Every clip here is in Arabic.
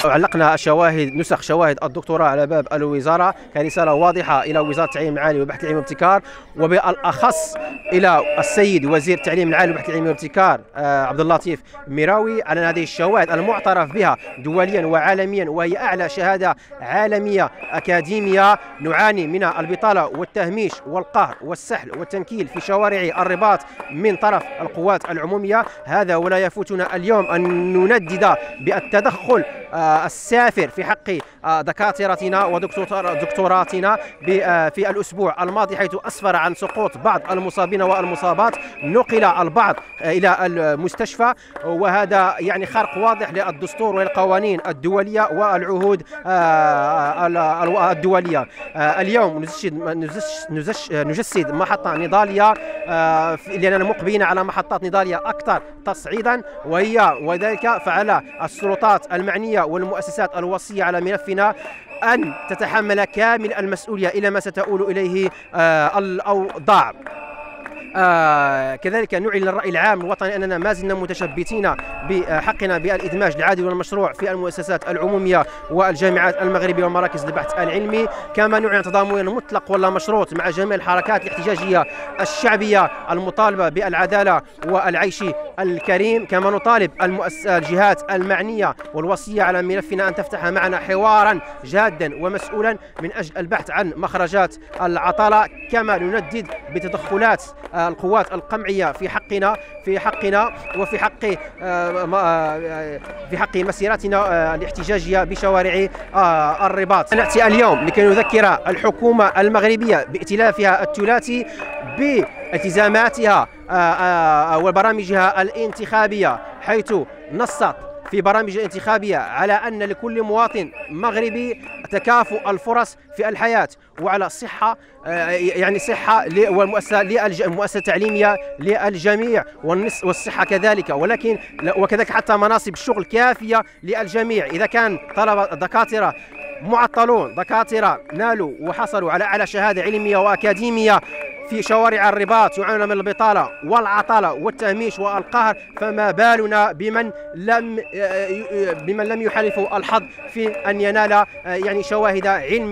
علقنا شواهد نسخ شواهد الدكتوراه على باب الوزارة كرسالة واضحة إلى وزارة التعليم العالي والبحث العلمي والابتكار، وبالأخص إلى السيد وزير التعليم العالي والبحث العلمي والابتكار عبد اللطيف ميراوي على هذه الشواهد المعترف بها دوليا وعالميا، وهي أعلى شهادة عالمية أكاديمية. نعاني من البطالة والتهميش والقهر والسحل والتنكيل في شوارع الرباط من طرف القوات العمومية. هذا ولا يفوتنا اليوم أن نندد بالتدخل السافر في حق دكاترتنا ودكتوراتنا في الأسبوع الماضي، حيث أسفر عن سقوط بعض المصابين والمصابات، نقل البعض إلى المستشفى، وهذا يعني خرق واضح للدستور والقوانين الدولية والعهود الدولية. اليوم نجسد محطة نضالية لأننا مقبلين على محطات نضالية أكثر تصعيدا، وذلك فعلى السلطات المعنية والمؤسسات الوصية على ملفنا أن تتحمل كامل المسؤولية إلى ما ستؤول إليه الأوضاع. كذلك نعلن للرأي العام الوطني أننا ما زلنا متشبتين بحقنا بالإدماج العادل والمشروع في المؤسسات العمومية والجامعات المغربية ومراكز البحث العلمي، كما نعلن تضامنا مطلق ولا مشروط مع جميع الحركات الاحتجاجية الشعبية المطالبة بالعدالة والعيش الكريم. كما نطالب الجهات المعنية والوصية على ملفنا أن تفتح معنا حوارا جادا ومسؤولا من أجل البحث عن مخرجات العطالة. كما نندد بتدخلات القوات القمعية في حقنا وفي حق مسيرتنا الاحتجاجية بشوارع الرباط. نأتي اليوم لكي نذكر الحكومة المغربية بائتلافها الثلاثي بالتزاماتها وبرامجها الانتخابية، حيث نصت في برامج الانتخابية على أن لكل مواطن مغربي تكافؤ الفرص في الحياة وعلى صحة، يعني صحة والمؤسسة التعليمية للجميع، والصحة كذلك، وكذلك حتى مناصب الشغل كافية للجميع. إذا كان طلبة دكاترة معطلون، دكاترة نالوا وحصلوا على أعلى شهادة علمية وأكاديمية في شوارع الرباط يعانون من البطالة والعطلة والتهميش والقهر، فما بالنا بمن لم يحالفوا الحظ في أن ينال يعني شواهد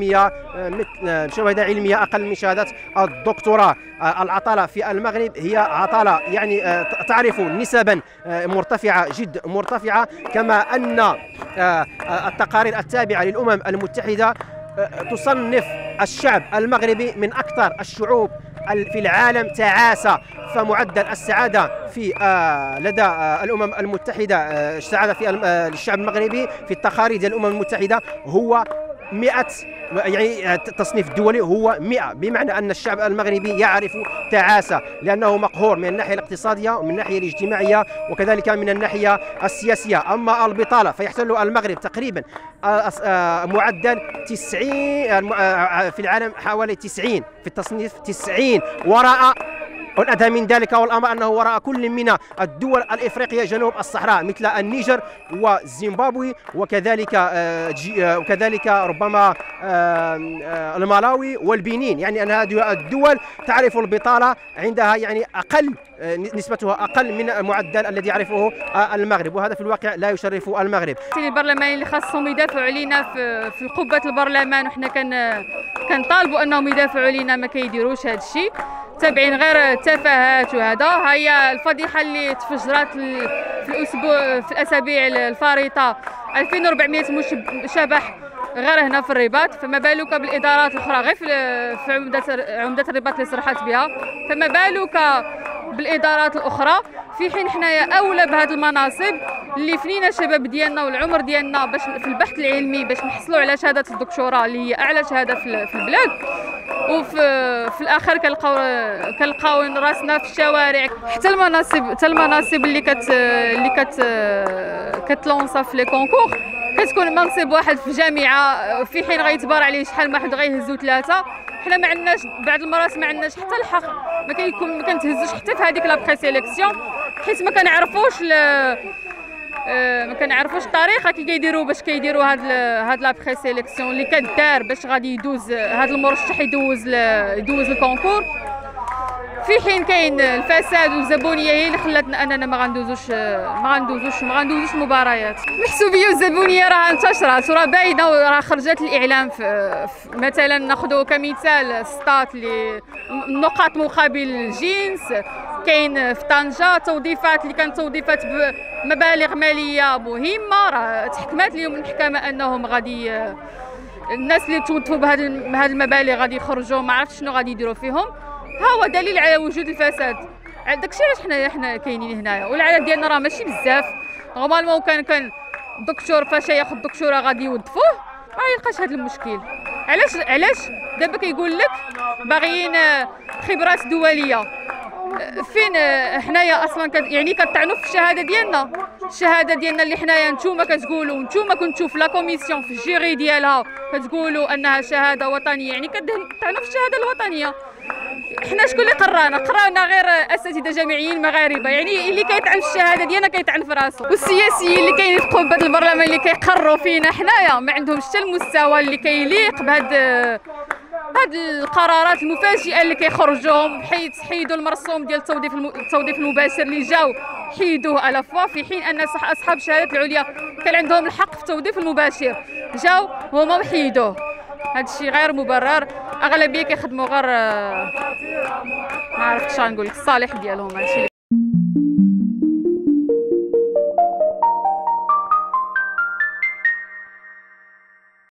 علمية أقل من شهادة الدكتوراه. العطلة في المغرب هي عطلة يعني تعرف نسبا مرتفعة جد مرتفعة، كما أن التقارير التابعة للأمم المتحدة تصنف الشعب المغربي من أكثر الشعوب في العالم تعاسة. فمعدل السعادة في لدى الأمم المتحدة السعادة في الشعب المغربي في التقارير ديال الأمم المتحدة هو 100، يعني التصنيف الدولي هو 100، بمعنى أن الشعب المغربي يعرف تعاسة لأنه مقهور من الناحية الاقتصادية ومن الناحية الاجتماعية وكذلك من الناحية السياسية. أما البطالة فيحتل المغرب تقريبا معدل 90 في العالم، حوالي 90 في التصنيف، 90 وراء، والأدهى من ذلك والأمر أنه وراء كل من الدول الإفريقية جنوب الصحراء مثل النيجر وزيمبابوي وكذلك ربما المالاوي والبنين. يعني أن هذه الدول تعرف البطالة عندها يعني أقل، نسبتها أقل من المعدل الذي يعرفه المغرب، وهذا في الواقع لا يشرف المغرب. البرلمانيين اللي خاصهم يدافعوا علينا في قبة البرلمان، وحنا كنطالبوا أنهم يدافعوا علينا، ما كيديروش هذا الشيء، تابعين غير تفاهات. وهذا هي الفضيحة اللي تفجرت في الأسابيع الفارطة 2400 شبح غير هنا في الرباط، فما بالك بالإدارات الأخرى غير في عمدة الرباط اللي صرحت بها، فما بالك بالإدارات الأخرى، في حين حنايا أولى بهذه المناصب اللي فنينا الشباب ديالنا والعمر ديالنا باش في البحث العلمي باش نحصلوا على شهادة الدكتوراه اللي هي أعلى شهادة في البلاد، وفي الآخر كنلقاو راسنا في الشوارع. حتى المناصب اللي كتلونصا في لي كونكور كتكون منصب واحد في جامعه، في حين غيتبار عليه شحال ما حد غيهزو 3. حنا ما عندناش بعض المرات ما عندناش حتى الحق، ما كنتهزوش حتى في هذيك لا بري سيليكسيون، حيت ما كنعرفوش الطريقه كي كيديروا باش كيديروا هاد لا بري سيليكسيون اللي كدار باش غادي يدوز هاد المرشح يدوز الكونكور. في حين كاين الفساد والزبونيه هي اللي خلاتنا اننا ما غندوزوش مباريات. المحسوبيه والزبونيه راه انتشرت وراه باينه وراه خرجت الاعلام في مثلا ناخذ كمثال ستات اللي نقاط مقابل الجنس، كاين في طنجه توظيفات اللي كانت توظيفات بمبالغ ماليه مهمه، راه تحكمات اليوم المحكمه انهم غادي الناس اللي توظفوا بهذه المبالغ غادي يخرجوا، ما عرفتش شنو غادي يديروا فيهم. ها هو دليل على وجود الفساد. داكشي علاش حنا كاينين هنايا، والعدد ديالنا راه ماشي بزاف. نورمالمون كان الدكتور فاش ياخذ الدكتوره غادي يوظفوه ما يلقاش هذا المشكل. علاش دابا كيقول لك باغيين خبرات دوليه؟ فين حنايا اصلا يعني كطعنوا في الشهاده ديالنا اللي حنايا نتوما كتقولوا، نتوما كنتو في لا كوميسيون في الجيري ديالها كتقولوا انها شهاده وطنيه، يعني كطعنوا في الشهاده الوطنيه. حنا شكون اللي قرانا غير اساتذه جامعيين مغاربه، يعني اللي كيطعن في الشهاده ديالنا كيطعن في راسو. والسياسيين اللي كاينين في قبه البرلمان اللي كيقروا فينا حنايا ما عندهمش حتى المستوى اللي كيليق بهاد القرارات المفاجئه اللي كيخرجوهم، حيت حيدوا المرسوم ديال التوظيف المباشر اللي جاو حيدوه على فوا، في حين ان اصحاب الشهادات العليا كان عندهم الحق في التوظيف المباشر، جاو هما حيدوه. هذا الشيء غير مبرر. اغلبيه كيخدموا غير ما عرفتش غنقول لك الصالح ديالهم. هادشي